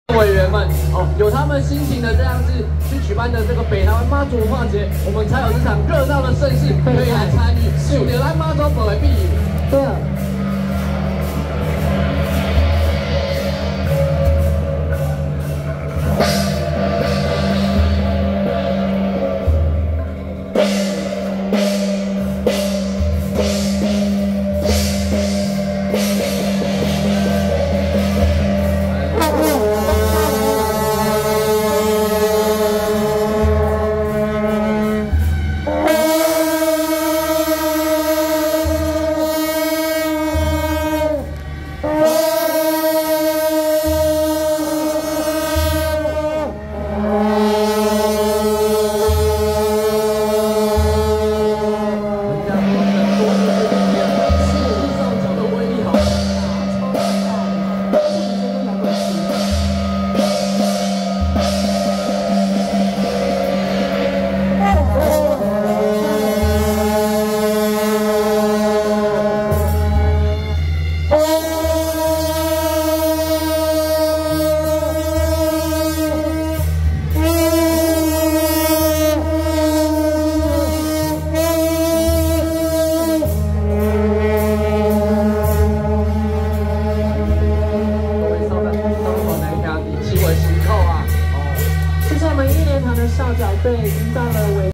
委员们有他们辛勤的这样子去举办的这个北台湾妈祖文化节，我们才有这场热闹的盛事可以来参与。就连来妈祖本为必赢。 对。